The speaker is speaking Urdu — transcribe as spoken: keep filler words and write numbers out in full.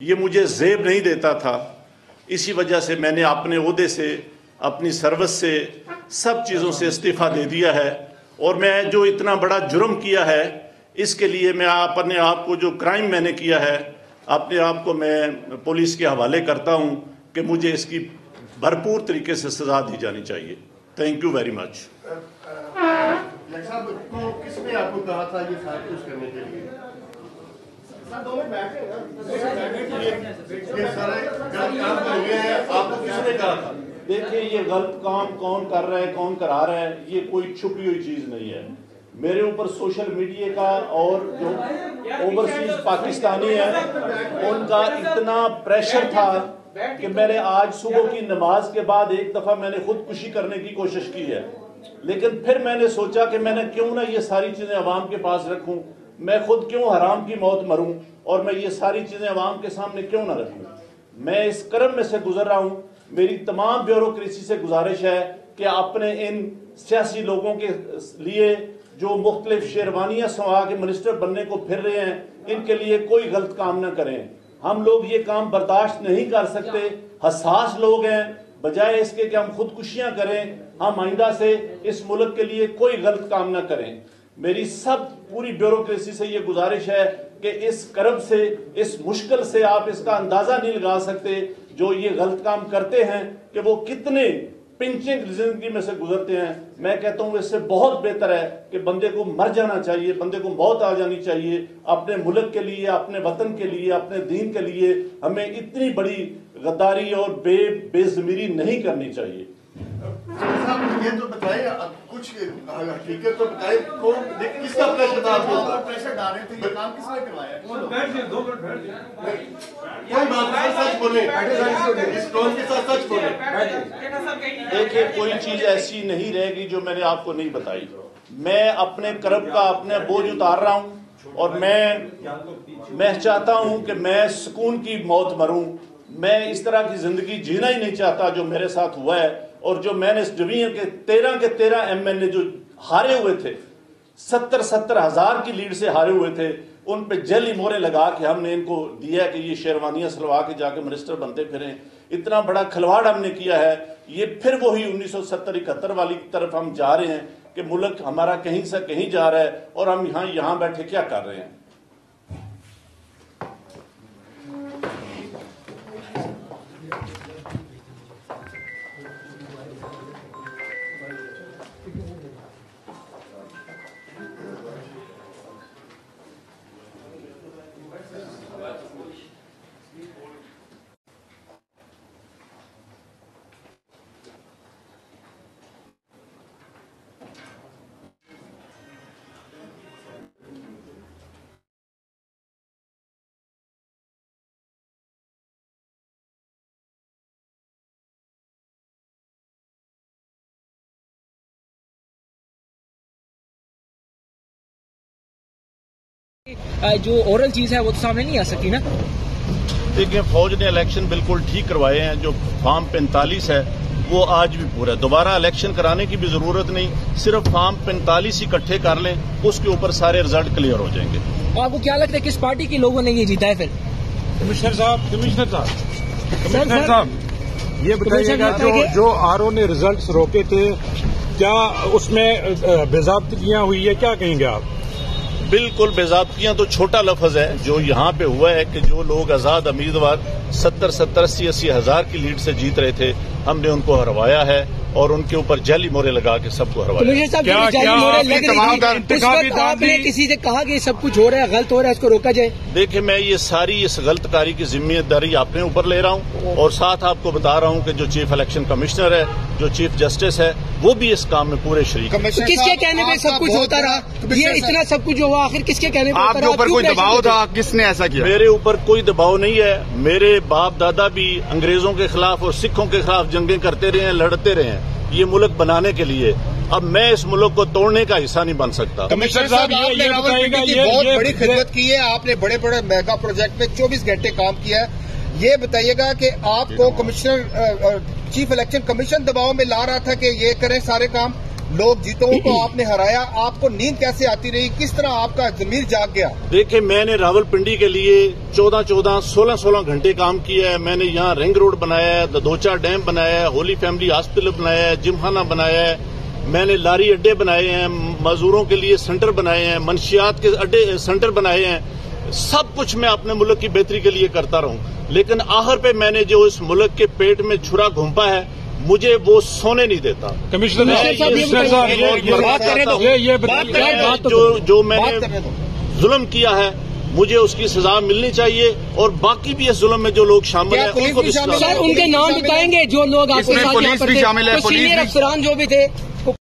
یہ مجھے زیب نہیں دیتا تھا. اسی وجہ سے میں نے اپنے عہدے سے، اپنی سروس سے، سب چیزوں سے استعفیٰ دے دیا ہے. اور میں جو اتنا بڑا جرم کیا ہے، اس کے لیے میں اپنے آپ کو، جو کرائم میں نے کیا ہے، اپنے آپ کو میں پولیس کے حوالے کرتا ہوں کہ مجھے اس کی بھرپور طریقے سے سزا دی جانی چاہیے. Thank you very much. کس نے آپ کو کہا تھا یہ سارا کچھ کرنے کے لیے؟ آپ کو کس نے کہا تھا؟ دیکھیں، یہ غلط کام کون کر رہا ہے، کون کرا رہا ہے، یہ کوئی چھپی ہوئی چیز نہیں ہے. میرے اوپر سوشل میڈیا کا اور جو اوورسیز پاکستانی ہے ان کا اتنا پریشر تھا کہ میں نے آج صبح کی نماز کے بعد ایک دفعہ میں نے خودکشی کرنے کی کوشش کی ہے. لیکن پھر میں نے سوچا کہ میں نے کیوں نہ یہ ساری چیزیں عوام کے پاس رکھوں، میں خود کیوں حرام کی موت مروں اور میں یہ ساری چیزیں عوام کے سامنے کیوں نہ رکھوں. میں اس کرم میں سے گزر رہا ہوں. میری تمام بیوروکریسی سے گزارش ہے کہ اپنے ان سیاسی لوگوں کے لیے جو مختلف شیروانیاں سوا کے منسٹر بننے کو پھر رہے ہیں، ان کے لیے کوئی غلط کام نہ کریں. ہم لوگ یہ کام برداشت نہیں کر سکتے. حساس لوگ ہیں. بجائے اس کے کہ ہم خودکشیاں کریں، ہم آئندہ سے اس ملک کے لیے کوئی غلط کام نہ کریں. میری سب پوری بیوروکریسی سے یہ گزارش ہے کہ اس کرب سے، اس مشکل سے آپ اس کا اندازہ نہیں لگا سکتے جو یہ غلط کام کرتے ہیں کہ وہ کتنے پنچنگ زندگی میں سے گزرتے ہیں. میں کہتا ہوں اس سے بہت بہتر ہے کہ بندے کو مر جانا چاہیے، بندے کو موت آ جانی چاہیے. اپنے ملک کے لیے، اپنے وطن کے لیے، اپنے دین کے لیے ہمیں اتنی بڑی غداری اور بے بے ضمیری نہیں کرنی چاہیے. صاحب یہ تو بتائیں، کچھ حقیقت تو بتائیں، کس کا پریشر تھا؟ آپ کو پریشر ڈال رہے تھے، یہ کام کس نے کروایا؟ کوئی بات نہیں، سچ بولیں، اس ٹون کے ساتھ سچ بولیں. دیکھیں، کوئی چیز ایسی نہیں رہے گی جو میں نے آپ کو نہیں بتائی. میں اپنے کرب کا اپنے بوجھ اتار رہا ہوں اور میں میں چاہتا ہوں کہ میں سکون کی موت مروں. میں اس طرح کی زندگی جینا ہی نہیں چاہتا جو میرے ساتھ ہوا ہے. اور جو میں نے اس ڈویژن کے تیرہ کے تیرہ ایم ایل اے جو ہارے ہوئے تھے، ستر ستر ہزار کی لیڈ سے ہارے ہوئے تھے، ان پہ جیلی مورے لگا کے ہم نے ان کو دیا کہ یہ شیروانیاں سلوا کے جا کے منسٹر بنتے پھریں. اتنا بڑا کھلواڑ ہم نے کیا ہے. یہ پھر وہی انیس سو ستر اکہتر والی طرف ہم جا رہے ہیں کہ ملک ہمارا کہیں سے کہیں جا رہا ہے اور ہم یہاں یہاں بیٹھے کیا کر رہے ہیں. جو اورل چیز ہے وہ تو سامنے نہیں آ سکتی نا. دیکھیں، فوج نے الیکشن بالکل ٹھیک کروائے ہیں. جو فارم پینتالیس ہے وہ آج بھی پورا ہے. دوبارہ الیکشن کرانے کی بھی ضرورت نہیں. صرف فارم پینتالیس اکٹھے کر لیں، اس کے اوپر سارے رزلٹ کلیئر ہو جائیں گے. آپ کو کیا لگتا ہے کس پارٹی کے لوگوں نے یہ جیتا ہے؟ پھر کمشنر صاحب کمشنر صاحب کمشنر صاحب یہ بتائیے گا جو جو آر او نے ریزلٹس روکے تھے، کیا اس میں بے ضابطگیاں ہوئی ہے؟ کیا کہیں گے آپ؟ بالکل بے ضابطگیاں تو چھوٹا لفظ ہے. جو یہاں پہ ہوا ہے کہ جو لوگ آزاد امیدوار ستر ستر اسی اسی ہزار کی لیڈ سے جیت رہے تھے، ہم نے ان کو ہروایا ہے اور ان کے اوپر جعلی مورے لگا کے سب کو ہروایا. آپ نے کسی سے کہا کہ سب کچھ ہو رہا ہے، غلط ہو رہا ہے، اس کو روکا جائے؟ دیکھیں، میں یہ ساری اس غلط کاری کی ذمہ داری اپنے اوپر لے رہا ہوں اور ساتھ آپ کو بتا رہا ہوں کہ جو چیف الیکشن کمشنر ہے، جو چیف جسٹس ہے، وہ بھی اس کام میں پورے شریک ہیں. کس کے کہنے پہ سب کچھ ہوتا رہا؟ یہ اتنا سب کچھ جو ہوا آخر کس کے کہنے پہ ہوتا رہا؟ آپ کے اوپر کوئی دباؤ تھا؟ کس نے ایسا کیا؟ میرے اوپر کوئی دباؤ نہیں ہے. میرے باپ دادا بھی انگریزوں کے خلاف اور سکھوں کے خلاف جنگیں کرتے رہے ہیں، لڑتے رہے ہیں یہ ملک بنانے کے لیے. اب میں اس ملک کو توڑنے کا حصہ نہیں بن سکتا. کمشنر صاحب، آپ نے راولپنڈی کی بہت بڑی خدمت کی ہے. آپ نے بڑے بڑے میگا پروجیکٹ میں چوبیس گھنٹے کام کیا ہے. یہ بتائیے گا کہ آپ کو کمشنر چیف الیکشن کمیشن دباؤ میں لا رہا تھا کہ یہ کریں سارے کام، लोग जीतों को आपने हराया, आपको नींद कैसे आती रही, किस तरह आपका जमीर जाग गया? देखिए, मैंने रावलपिंडी के लिए चौदह चौदह सोलह सोलह घंटे काम किया है। मैंने यहाँ रिंग रोड बनाया है, दधोचा डैम बनाया है, होली फैमिली हॉस्पिटल बनाया है, जिमखाना बनाया है, मैंने लारी अड्डे बनाए हैं, मजदूरों के लिए सेंटर बनाए हैं, मंशियात के अड्डे सेंटर बनाए हैं। सब कुछ मैं अपने मुल्क की बेहतरी के लिए करता रहूं, लेकिन आखिर पे मैंने जो इस मुल्क के पेट में छुरा घोंपा है, मुझे वो सोने नहीं देता। कमिश्नर साहब, जो जो मैंने जुल्म किया है, मुझे उसकी सजा मिलनी चाहिए, और बाकी भी इस जुल्म में जो लोग शामिल हैं उनको भी सजा। सर, उनके नाम बताएंगे जो लोग आपके साथ यहाँ पर थे, सीनियर अफसरान जो भी थे।